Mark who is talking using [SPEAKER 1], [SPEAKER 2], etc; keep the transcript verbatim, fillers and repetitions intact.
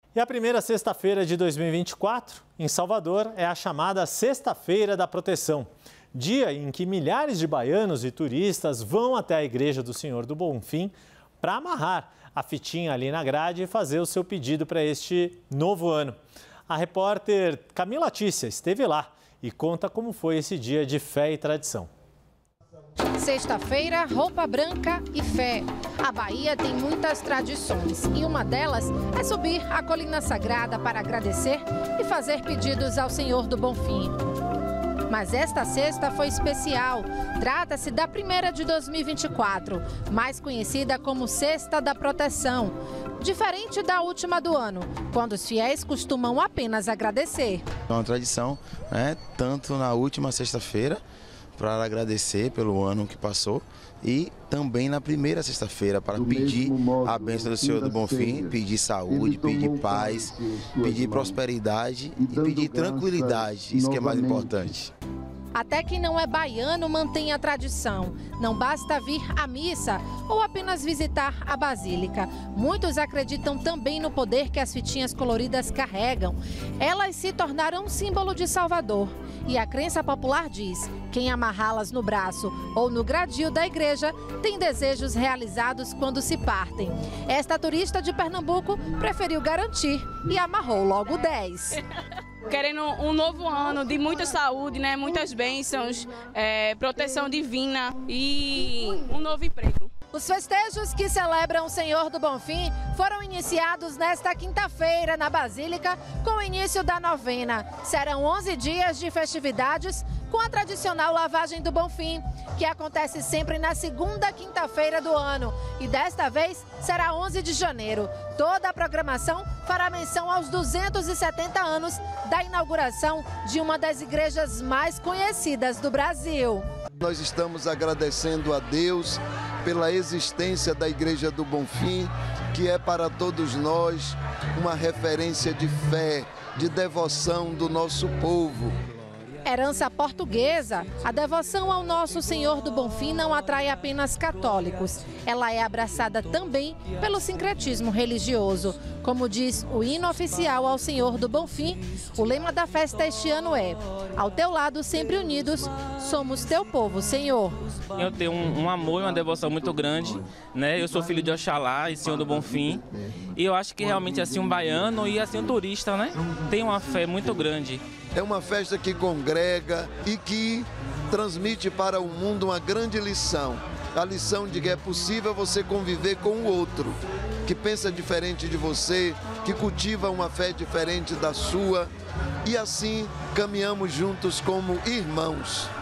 [SPEAKER 1] E a primeira sexta-feira de dois mil e vinte e quatro, em Salvador, é a chamada Sexta-feira da Proteção. Dia em que milhares de baianos e turistas vão até a Igreja do Senhor do Bonfim para amarrar a fitinha ali na grade e fazer o seu pedido para este novo ano. A repórter Camila Tícia esteve lá e conta como foi esse dia de fé e tradição.
[SPEAKER 2] Sexta-feira, roupa branca e fé. A Bahia tem muitas tradições e uma delas é subir a colina sagrada para agradecer e fazer pedidos ao Senhor do Bonfim. Mas esta sexta foi especial. Trata-se da primeira de dois mil e vinte e quatro, mais conhecida como Sexta da Proteção. Diferente da última do ano, quando os fiéis costumam apenas agradecer.
[SPEAKER 3] É uma tradição, né? Tanto na última sexta-feira, para agradecer pelo ano que passou, e também na primeira sexta-feira para pedir a bênção do Senhor do Bonfim, pedir saúde, pedir paz, pedir prosperidade e pedir tranquilidade, isso que é mais importante.
[SPEAKER 2] Até quem não é baiano mantém a tradição. Não basta vir à missa ou apenas visitar a basílica. Muitos acreditam também no poder que as fitinhas coloridas carregam. Elas se tornaram um símbolo de Salvador. E a crença popular diz: quem amarrá-las no braço ou no gradil da igreja tem desejos realizados quando se partem. Esta turista de Pernambuco preferiu garantir e amarrou logo dez.
[SPEAKER 4] Querendo um novo ano de muita saúde, né? Muitas bênçãos, é, proteção divina e um novo emprego.
[SPEAKER 2] Os festejos que celebram o Senhor do Bonfim foram iniciados nesta quinta-feira na Basílica com o início da novena. Serão onze dias de festividades com a tradicional lavagem do Bonfim, que acontece sempre na segunda quinta-feira do ano. E desta vez será onze de janeiro. Toda a programação fará menção aos duzentos e setenta anos da inauguração de uma das igrejas mais conhecidas do Brasil.
[SPEAKER 5] Nós estamos agradecendo a Deus pela existência da Igreja do Bonfim, que é para todos nós uma referência de fé, de devoção do nosso povo.
[SPEAKER 2] Herança portuguesa, a devoção ao Nosso Senhor do Bonfim não atrai apenas católicos. Ela é abraçada também pelo sincretismo religioso. Como diz o hino oficial ao Senhor do Bonfim, o lema da festa este ano é: ao teu lado sempre unidos, somos teu povo, Senhor.
[SPEAKER 6] Eu tenho um, um amor e uma devoção muito grande, né? Eu sou filho de Oxalá e Senhor do Bonfim. E eu acho que realmente assim um baiano e assim um turista, né, tem uma fé muito grande.
[SPEAKER 5] É uma festa que congrega e que transmite para o mundo uma grande lição. A lição de que é possível você conviver com o outro, que pensa diferente de você, que cultiva uma fé diferente da sua. E assim caminhamos juntos como irmãos.